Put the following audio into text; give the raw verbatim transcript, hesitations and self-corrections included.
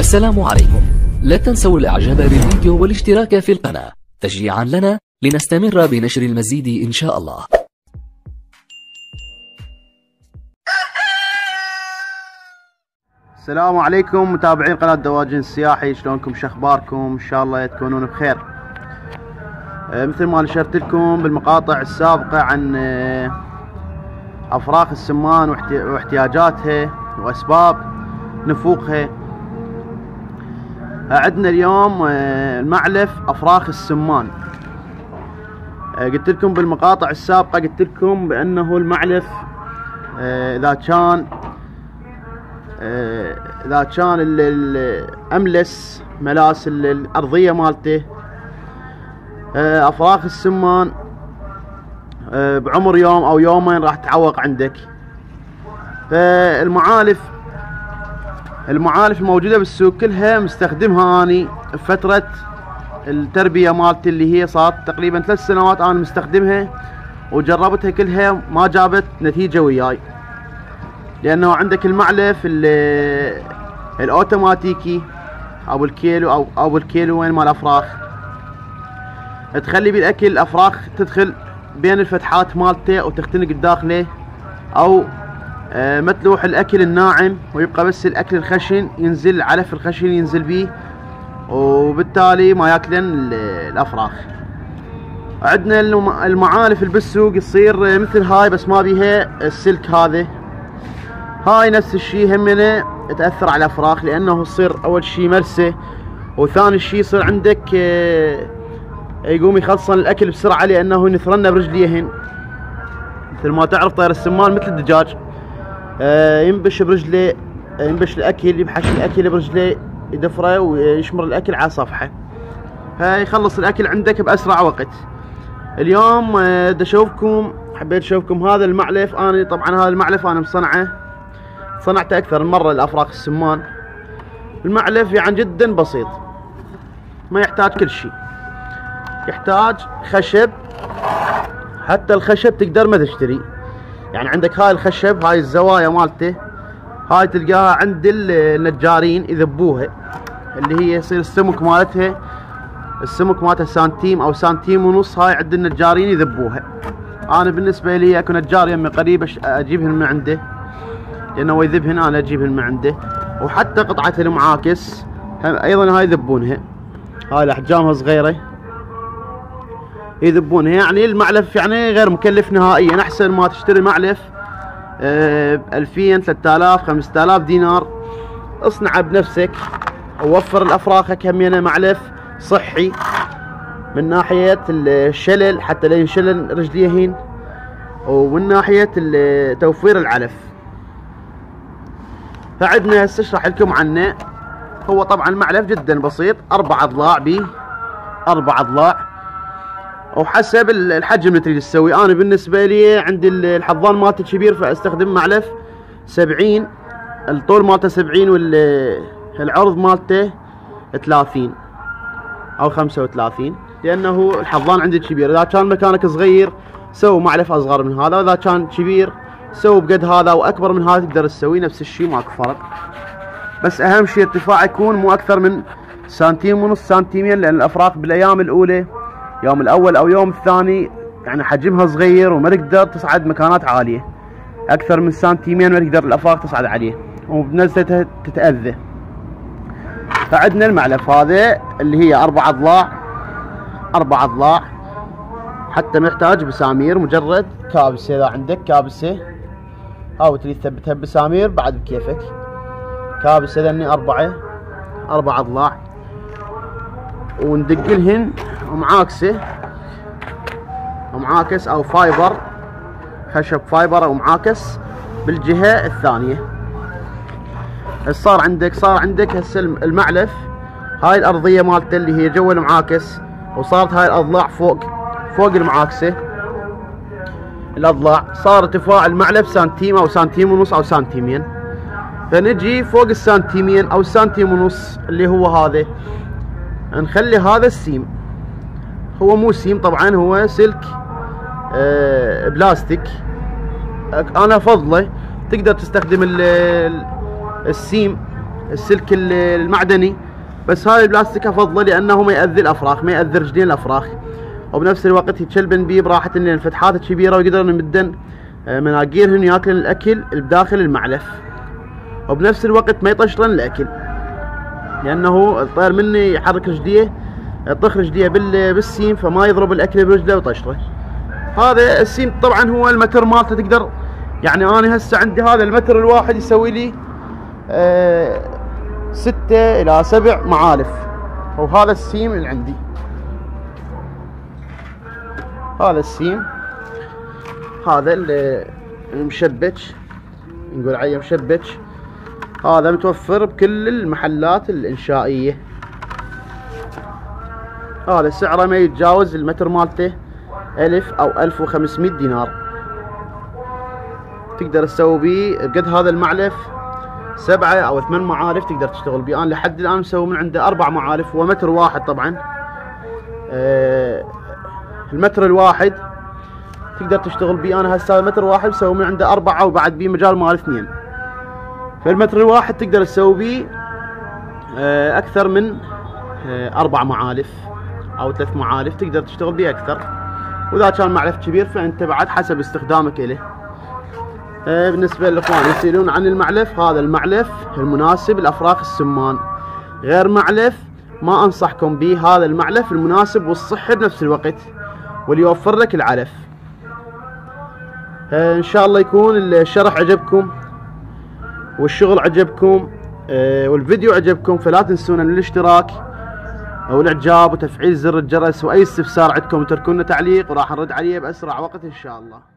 السلام عليكم. لا تنسوا الاعجاب بالفيديو والاشتراك في القناة تشجيعا لنا لنستمر بنشر المزيد ان شاء الله. السلام عليكم متابعين قناة دواجن السياحي، شلونكم؟ شخباركم؟ ان شاء الله تكونون بخير. أه مثل ما نشرت لكم بالمقاطع السابقة عن أه افراخ السمان واحتياجاتها واسباب نفوقها. عندنا اليوم أه المعلف افراخ السمان. أه قلت لكم بالمقاطع السابقة، قلت لكم بانه المعلف أه اذا كان اذا كان الاملس ملاس الارضيه مالته افراخ السمان بعمر يوم او يومين راح تعوق عندك. فالمعالف المعالف الموجوده بالسوق كلها مستخدمها اني بفتره التربيه مالتي اللي هي صارت تقريبا ثلاث سنوات انا مستخدمها، وجربتها كلها ما جابت نتيجه وياي. لانه عندك المعلف الاوتوماتيكي او الكيلو او او الكيلو وين مال الافراخ، تخلي بالاكل الافراخ تدخل بين الفتحات مالته وتختنق بداخله، او متلوح الاكل الناعم ويبقى بس الاكل الخشن ينزل، علف الخشن ينزل بيه، وبالتالي ما ياكلن الافراخ. عندنا المعالف اللي بالسوق تصير مثل هاي بس ما بيها السلك هذا. هاي نفس الشيء همنا تأثر على الافراخ، لانه يصير اول شيء مرسه، وثاني شيء يصير عندك يقوم يخلصن الاكل بسرعه لانه ينثرن برجليهن. مثل ما تعرف طير السمان مثل الدجاج، ينبش برجله، ينبش الاكل، يبحش الاكل برجله، يدفره ويشمر الاكل على صفحه، فيخلص الاكل عندك باسرع وقت. اليوم بدي اشوفكم، حبيت اشوفكم هذا المعلف. انا طبعا هذا المعلف انا مصنعه صنعته اكثر من مره لافراخ السمان. المعلف يعني جدا بسيط، ما يحتاج كل شيء، يحتاج خشب. حتى الخشب تقدر ما تشتري، يعني عندك هاي الخشب، هاي الزوايا مالته، هاي تلقاها عند النجارين يذبوها، اللي هي يصير السمك مالتها السمك مالتها سنتيم او سنتيم ونص، هاي عند النجارين يذبوها. انا بالنسبه لي اكو نجار يمي قريب اجيبهن من عنده، لانه هو يذبهن انا اجيبهن من عنده. وحتى قطعه المعاكس ايضا هاي يذبونها، هاي الاحجامها صغيره يذبونها. يعني المعلف يعني غير مكلف نهائيا، احسن ما تشتري معلف ب ألفين ثلاثة آلاف خمسة آلاف دينار، اصنعه بنفسك ووفر لافراخك همينه معلف صحي من ناحيه الشلل حتى لا ينشلن رجليهن، ومن ناحيه توفير العلف. فعندنا هسه اشرح لكم عنه. هو طبعا المعلف جدا بسيط، اربع اضلاع بيه، اربع اضلاع، وحسب الحجم اللي تريد تسوي. انا بالنسبه لي عندي الحضان مالتي كبير، فاستخدم معلف سبعين، الطول مالته سبعين والعرض مالته ثلاثين او خمسة وثلاثين، لانه الحضان عندي كبير. اذا كان مكانك صغير سوي معلف اصغر من هذا، واذا كان كبير سوي بقد هذا، واكبر من هذا تقدر تسوي نفس الشيء، ماكو فرق. بس اهم شيء ارتفاع يكون مو اكثر من سنتيم ونص سنتيمين، لان الافراخ بالايام الاولى، يوم الاول او يوم الثاني يعني حجمها صغير وما تقدر تصعد مكانات عاليه، اكثر من سنتيمين ما تقدر الافراخ تصعد عليه وبنزلتها تتاذى. فعندنا المعلف هذا اللي هي اربع اضلاع، اربع اضلاع، حتى محتاج بسامير، مجرد كابسه. اذا عندك كابسه او تريد تثبتها بسامير بعد بكيفك. كابسه ذني اربعه، اربع اضلاع، وندق لهن معاكسه، ومعاكس او فايبر، خشب فايبر او معاكس بالجهه الثانيه. صار عندك صار عندك هسه المعلف، هاي الارضيه مالته اللي هي جوا المعاكس، وصارت هاي الاضلاع فوق فوق المعاكسه. الاضلاع صار ارتفاع المعلف سنتيم او سنتيم ونص او سنتيمين، فنجي فوق السنتيمين او السنتيم ونص اللي هو هذا، نخلي هذا السيم. هو مو سيم طبعا، هو سلك آه بلاستيك. انا افضله تقدر تستخدم السيم السلك المعدني، بس هذا البلاستيك افضله لانه ما يأذي الافراخ، ما يأذي رجلين الافراخ، وبنفس الوقت يتشلبن بيه براحة لان الفتحات كبيرة ويقدرن يمدن مناقيرهن ياكلن الاكل بداخل المعلف، وبنفس الوقت ما يطشرن الاكل لانه الطير مني يحرك رجليه يطخ رجليه بالسيم فما يضرب الاكل برجله ويطشره. هذا السيم طبعا هو المتر مالته تقدر يعني انا هسه عندي هذا المتر الواحد يسوي لي آه ستة الى سبع معالف، وهذا السيم اللي عندي، هذا السيم هذا المشبك نقول عليه مشبك، هذا متوفر بكل المحلات الانشائية، هذا سعره ما يتجاوز المتر مالته ألف أو ألف وخمسمية دينار. تقدر تسوي بيه بقد هذا المعلف سبعة أو ثمان معالف تقدر تشتغل بيه. أنا لحد الآن مسوي من عنده أربع معالف، هو متر واحد طبعا. آه المتر الواحد تقدر تشتغل بيه، أنا هسه متر واحد مسوي من عنده أربعة وبعد بيه مجال مال اثنين، فالمتر الواحد تقدر تسوي بيه آه أكثر من آه أربع معالف أو ثلاث معالف تقدر تشتغل بيه أكثر، وإذا كان معلف كبير فأنت بعد حسب استخدامك إله. آه بالنسبة للإخوان يسألون عن المعلف، هذا المعلف المناسب لأفراخ السمان، غير معلف ما أنصحكم به، هذا المعلف المناسب والصحي بنفس الوقت واللي يوفر لك العلف. آه إن شاء الله يكون الشرح عجبكم والشغل عجبكم آه والفيديو عجبكم، فلا تنسونا من الاشتراك والاعجاب وتفعيل زر الجرس، واي استفسار عندكم تركوا لنا تعليق وراح نرد عليه باسرع وقت ان شاء الله.